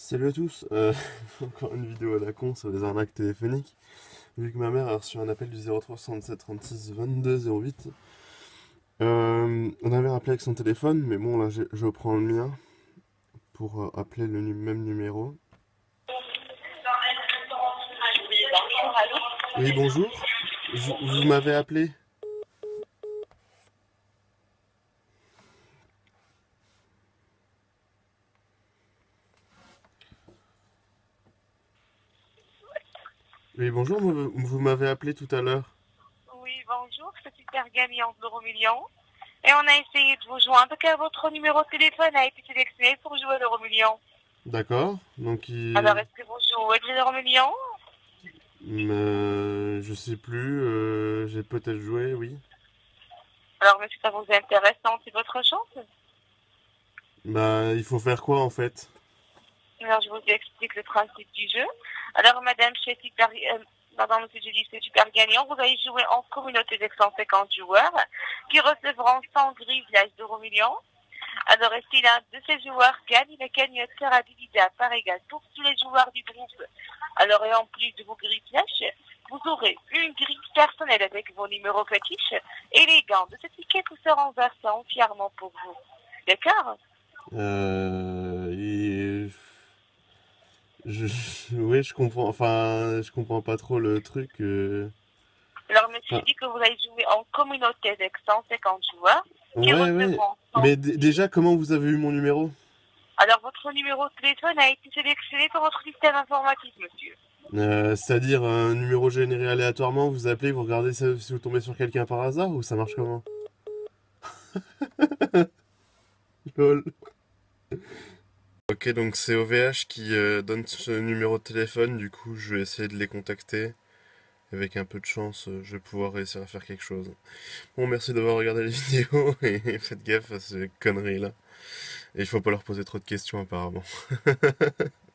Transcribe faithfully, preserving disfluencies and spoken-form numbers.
Salut à tous, euh, encore une vidéo à la con sur les arnaques téléphoniques. Vu que ma mère a reçu un appel du zéro trois soixante-sept trente-six vingt-deux zéro huit, euh, on avait rappelé avec son téléphone, mais bon là j'ai- je prends le mien pour euh, appeler le nu- même numéro. Oui, bonjour, allô? Oui, bonjour, vous, vous m'avez appelé? Oui, bonjour, vous, vous m'avez appelé tout à l'heure. Oui, bonjour, c'est Super Gagnant de l'euro million. Et on a essayé de vous joindre car votre numéro de téléphone a été sélectionné pour jouer à l'euro million. D'accord, donc Alors, il... est-ce que vous jouez de l'euro million? euh, je sais plus, euh, j'ai peut-être joué, oui. Alors, est-ce que ça vous intéresse, c'est votre chance? Bah, il faut faire quoi en fait? Alors, je vous explique le principe du jeu. Alors, madame, chez Super, euh, pardon, monsieur, j'ai dit c'est Super Gagnant, vous allez jouer en communauté de cent cinquante joueurs qui recevront cent grillages d'euro million. Alors, si l'un de ces joueurs gagne, le gagnant sera divisé à part égale pour tous les joueurs du groupe. Alors, et en plus de vos grilles flash, vous aurez une grille personnelle avec vos numéros fétiches et les gants de ce ticket vous seront versés entièrement pour vous. D'accord? Euh, et... Je, je- oui, je comprends. Enfin, je comprends pas trop le truc. euh. Alors, monsieur Enfin, dit que vous allez jouer en communauté avec cent cinquante joueurs qui ouais, ouais. recevront cent Mais d- grillages. déjà, comment vous avez eu mon numéro? Alors, votre numéro de téléphone a été sélectionné par votre système informatique, monsieur. Euh, c'est-à-dire un numéro généré aléatoirement, vous appelez, vous regardez si si vous tombez sur quelqu'un par hasard ou ça marche comment? Lol. Ok, donc c'est O V H qui euh, donne ce numéro de téléphone, du coup je vais essayer de les contacter. Avec un peu de chance, euh, je vais pouvoir réussir à faire quelque chose. Bon, merci d'avoir regardé la vidéo et faites gaffe à ces conneries là. Et il faut pas leur poser trop de questions apparemment.